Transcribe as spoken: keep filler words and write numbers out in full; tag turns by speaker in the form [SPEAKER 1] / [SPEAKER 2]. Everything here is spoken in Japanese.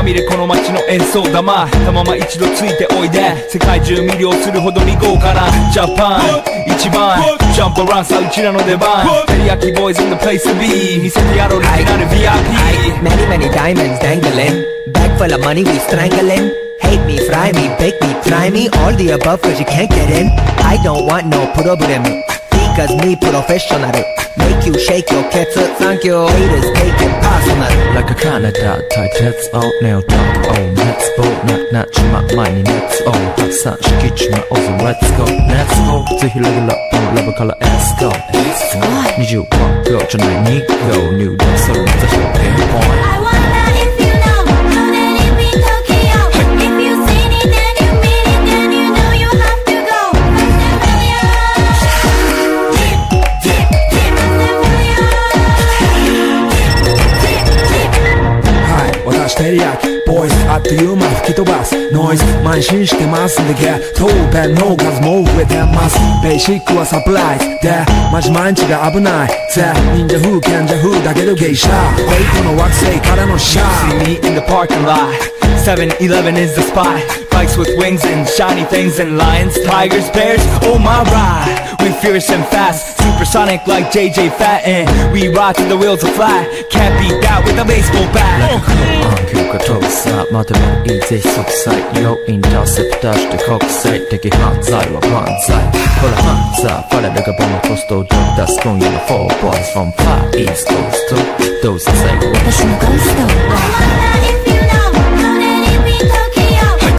[SPEAKER 1] みれこの街の演奏玉たまま一度ついておいで世界中魅了するほどに豪華なジャパン一番ジャンプアランさうちらの出番テリヤキボーイズ in the place to be 見せてやろうリナル ブイアイピー
[SPEAKER 2] Many many diamonds dangling Bag full of money we strangling Hate me, fry me, bake me, try me All the above cause you can't get in I don't want no problem Because me professional Make you shake your cats Thank you Haters take it personal
[SPEAKER 3] Like a Canada type Let's all nail down Oh let's go Not not my money Let's all Let's not get my own Let's go Let's go ぜひレギュラーラブから Let's goにじゅうご秒じゃないに秒入力それまた表現
[SPEAKER 4] I wonder if you know How did it be Tokyo If you seen it then you mean it Then you know you have to go
[SPEAKER 5] 私テリヤキボーイズあっという間吹き飛ばすノイズ慢心してますんでゲットペンの数も増えてますベーシックはサプライズでマジ毎日が危ないぜ忍者風賢者風だけどゲイシャーベイコの惑星からのシャー
[SPEAKER 1] See me in the parking lot seven eleven is the spot Bikes with wings and shiny things and lions, tigers, bears, oh my ride We fierce and fast, supersonic like J J Fatten We ride till the wheels are flat, can't beat that with a baseball bat
[SPEAKER 3] 急が飛ぶさまでもいいぜ即歳要インターセプターして国際的犯罪は万歳ほらハンザーファレルがボムコストを出す今夜の four boys from far east coast どうせ最後私のゴースト